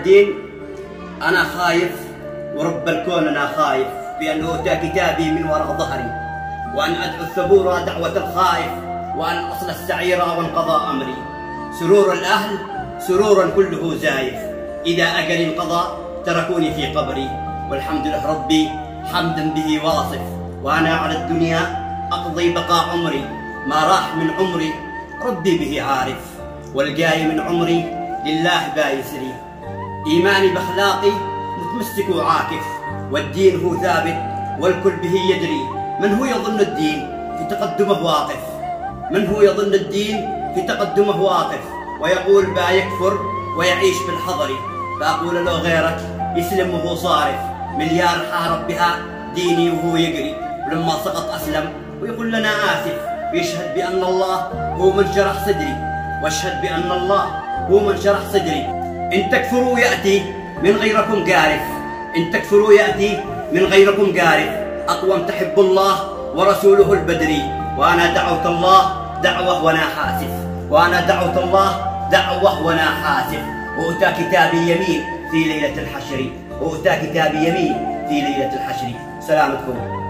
الدين أنا خايف ورب الكون أنا خايف بأن أؤتى كتابي من وراء ظهري، وأن أدعو الثبور دعوة الخائف، وأن أصل السعير وانقضى أمري. سرور الأهل سرورا كله زايف، إذا أجل انقضى تركوني في قبري. والحمد لله ربي حمدا به واصف، وأنا على الدنيا أقضي بقاء عمري. ما راح من عمري ربي به عارف، والجاي من عمري لله بايسري. إيماني بأخلاقي متمسك وعاكف، والدين هو ثابت والكل به يدري. من هو يظن الدين في تقدمه واقف، من هو يظن الدين في تقدمه واقف، ويقول با يكفر ويعيش بالحضر. فأقول له غيرك يسلم وهو صارف، مليار حارب بها ديني وهو يجري، ولما سقط أسلم ويقول لنا آسف، ويشهد بأن الله هو من شرح صدري، واشهد بأن الله هو من شرح صدري. إن تكفروا يأتي من غيركم قارف، إن تكفروا يأتي من غيركم قارف. أقوم تحب الله ورسوله البدري، وأنا دعوت الله دعوة وأنا حاسف، وأنا دعوت الله دعوة وأنا حاسف. وأتى كتابي يمين في ليلة الحشر، وأتى كتابي يمين في ليلة الحشر. سلامتكم.